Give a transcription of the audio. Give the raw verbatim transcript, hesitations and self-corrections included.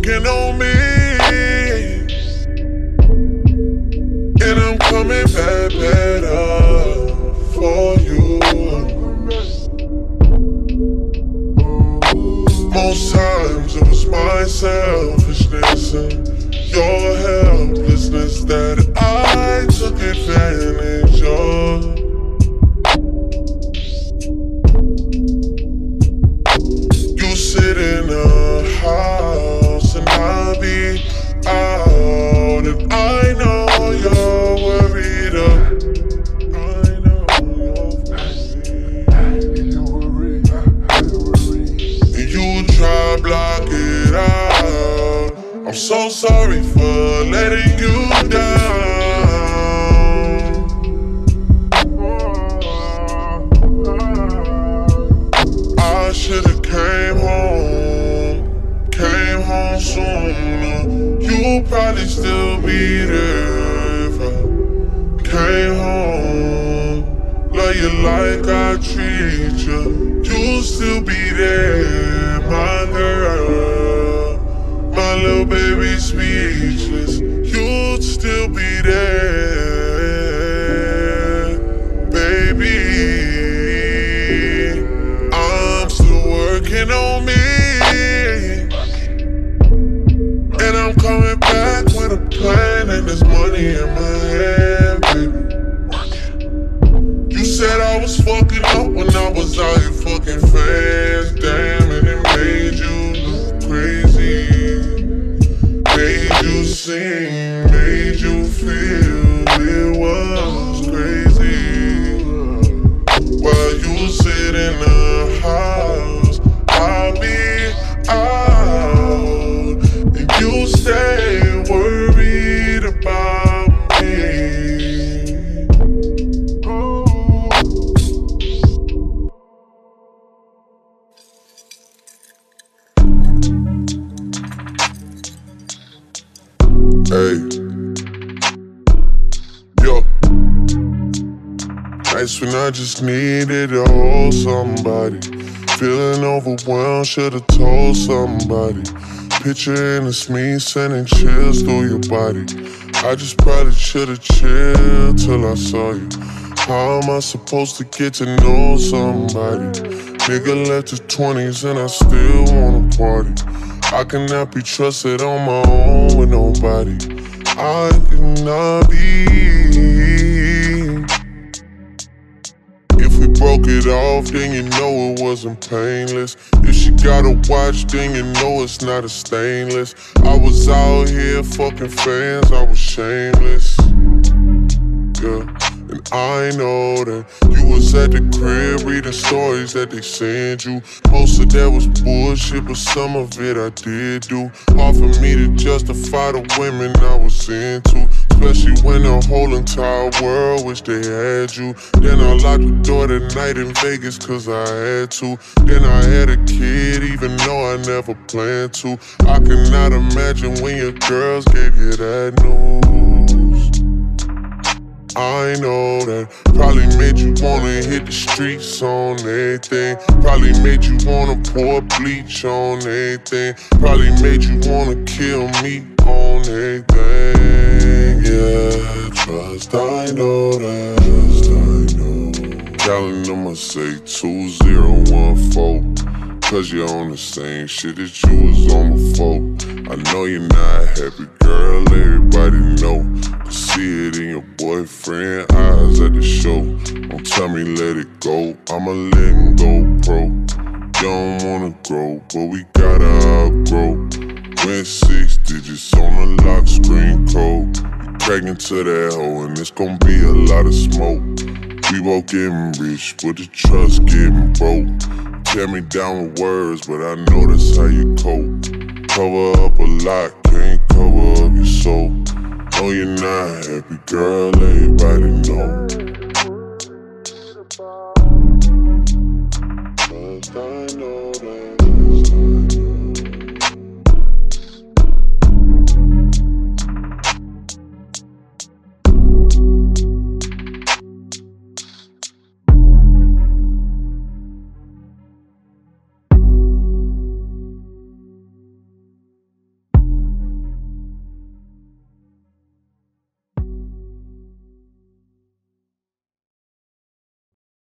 working on me, and I'm coming back better for you. Most times it was my selfishness and your helplessness that I took advantage of. You sit in a house and I be out, and I know you're worried up. I know you're worried. And you try block it out. I'm so sorry for letting you down. I should've came home, came home sooner. You'll probably still be there if I came home. Love you like I treat you. You'll still be there, my girl. My little baby speechless. You'd still be there, baby. I'm still working on me, and I'm coming back with a plan, and there's money in my hand, baby. You said I was fucking up when I was out here fucking fast. Damn, and it made you look crazy. Made you sing, made you feel it was crazy. While you sit in the house, I'll be out, and you stay worried about me. Hey, yo, nights when I just needed to hold somebody, feeling overwhelmed, should've told somebody. Picturing it's me sending chills through your body. I just probably should've chilled till I saw you. How am I supposed to get to know somebody? Nigga left his twenties and I still wanna party. I cannot be trusted on my own with nobody. I cannot be. If we broke it off, then you know it wasn't painless. If she got a watch, then you know it's not a stainless. I was out here fucking fans, I was shameless. Yeah. And I know that you was at the crib reading stories that they sent you. Most of that was bullshit, but some of it I did do. Hard for me to justify the women I was into, especially when the whole entire world wished they had you. Then I locked the door that night in Vegas cause I had to. Then I had a kid even though I never planned to. I cannot imagine when your girls gave you that news. I know that probably made you wanna hit the streets on everything. Probably made you wanna pour bleach on everything. Probably made you wanna kill me on everything. Yeah, trust, I know that. Trust, I know. Calling them, I say two zero one four. Cause you're on the same shit that you was on before. I know you're not happy, girl, everybody know. Can see it in your boyfriend eyes at the show. Don't tell me let it go, I'ma let him go pro. You don't wanna grow, but we gotta outgrow. Went six digits on the lock screen code. You pregnant to that hoe and it's gon' be a lot of smoke. We both getting rich, but the trust getting broke. Tear me down with words, but I know that's how you cope. Cover up a lot, can't cover up your soul. No, you're not happy, girl, everybody know.